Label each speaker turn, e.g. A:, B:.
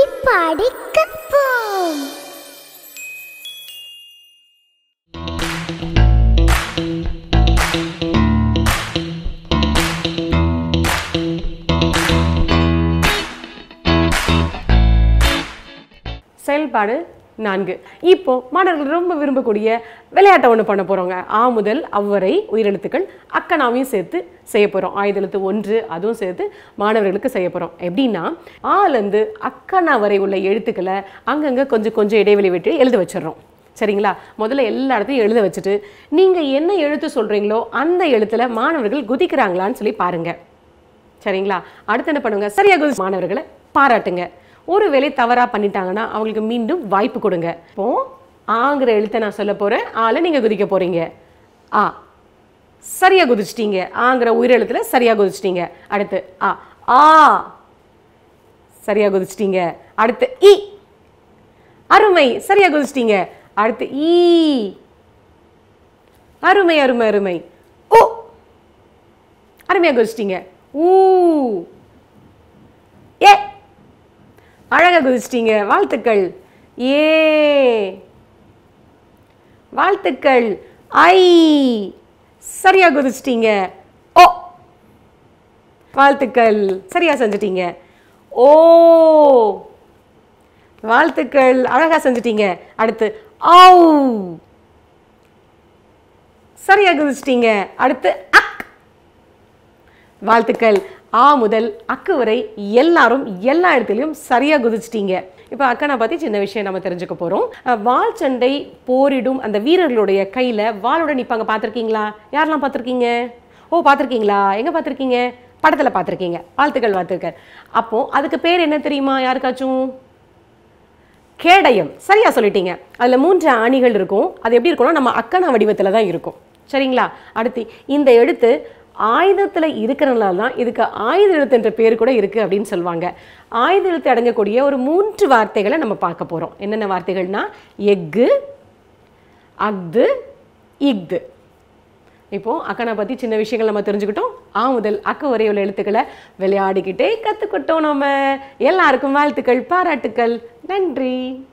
A: பாடி கற்போம்.
B: செயல்பாடு 4. இப்போ மாணவர்கள் ரொம்ப விரும்பக்கூடிய விளையாட்டை ஒன்று பண்ண போகிறோங்க. ஆ முதல் அவ்வரை உயிரெழுத்துக்கள் அக்கனாவையும் சேர்த்து செய்ய போகிறோம். ஆயுதெழுத்து 1 அதுவும் சேர்த்து மாணவர்களுக்கு செய்ய போகிறோம். எப்படின்னா ஆலேருந்து அக்கனா வரை உள்ள எழுத்துக்களை அங்கங்கே கொஞ்சம் கொஞ்சம் இடைவெளி விட்டு எழுத வச்சிடறோம். சரிங்களா? முதல்ல எல்லா இடத்தையும் எழுத வச்சுட்டு நீங்கள் என்ன எழுத்து சொல்கிறீங்களோ அந்த எழுத்தில் மாணவர்கள் குதிக்கிறாங்களான்னு சொல்லி பாருங்கள். சரிங்களா? அடுத்து என்ன பண்ணுங்க, சரியாக குதிச்சு மாணவர்களை பாராட்டுங்க. ஒரு வேளை தவறா பண்ணிட்டாங்கன்னா அவங்களுக்கு மீண்டும் வாய்ப்பு கொடுங்க. இப்போ ஆங்கிற எழுத்தை நான் சொல்ல போறேன், ஆல நீங்க குதிக்க போறீங்க. ஆ சரியா குதிச்சிட்டீங்க. ஆங்கிற உயிரெழுத்துல சரியா குதிச்சிட்டீங்க. அடுத்து ஆ ஆ சரியா குதிச்சிட்டீங்க. அடுத்து இ அருமை சரியா குதிச்சிட்டீங்க. அடுத்து ஈ அருமை அருமை அருமை. ஓ அருமையா குதிச்சிட்டீங்க. ஊ ஏ அழகா குதிச்சிட்டீங்க. வாழ்த்துக்கள். ஏ வாழ்த்துக்கள். ஐ சரியா குதிச்சிட்டீங்க. ஓ வாழ்த்துக்கள் சரியா செஞ்சிட்டீங்க. ஓ வாழ்த்துக்கள் அழகா செஞ்சிட்டீங்க. அடுத்து ஆவ் சரியா குதிச்சிட்டீங்க. அடுத்து அக் வாழ்த்துக்கள். ஆ முதல் அக்கு வரை எல்லாரும் எல்லா இடத்துலையும் சரியா குதிச்சிட்டீங்க. இப்போ அக்கனை பற்றி சின்ன விஷயம் நம்ம தெரிஞ்சுக்க போகிறோம். வாள் சண்டை போரிடும் அந்த வீரர்களுடைய கையில் வாளோட நிற்பாங்க. பார்த்துருக்கீங்களா? யாரெல்லாம் பார்த்துருக்கீங்க? ஓ பார்த்துருக்கீங்களா? எங்கே பார்த்துருக்கீங்க? படத்தில் பார்த்துருக்கீங்க. வாழ்த்துக்கள் வாழ்த்துக்கள். அப்போது அதுக்கு பேர் என்ன தெரியுமா யாருக்காச்சும்? கேடயம். சரியா சொல்லிட்டீங்க. அதில் 3 ஆணிகள் இருக்கும். அது எப்படி இருக்கும்னா நம்ம அக்கனா வடிவத்தில் தான் இருக்கும். சரிங்களா? அடுத்து இந்த எழுத்து ஆயுதத்தில் இருக்கிறனால தான் இதுக்கு ஆயுத எழுத்து என்ற பேர் கூட இருக்குது அப்படின்னு சொல்லுவாங்க. ஆயுத எழுத்து அடங்கக்கூடிய ஒரு 3 வார்த்தைகளை நம்ம பார்க்க போகிறோம். என்னென்ன வார்த்தைகள்னா எஃகு, அஃது, இஃது. இப்போது அக்கனை பற்றி சின்ன விஷயங்கள் நம்ம தெரிஞ்சுக்கிட்டோம். ஆ முதல் அக்கு வரை உள்ள எழுத்துக்களை விளையாடிக்கிட்டே கற்றுக்கிட்டோம். நம்ம எல்லாருக்கும் வாழ்த்துக்கள், பாராட்டுக்கள். நன்றி.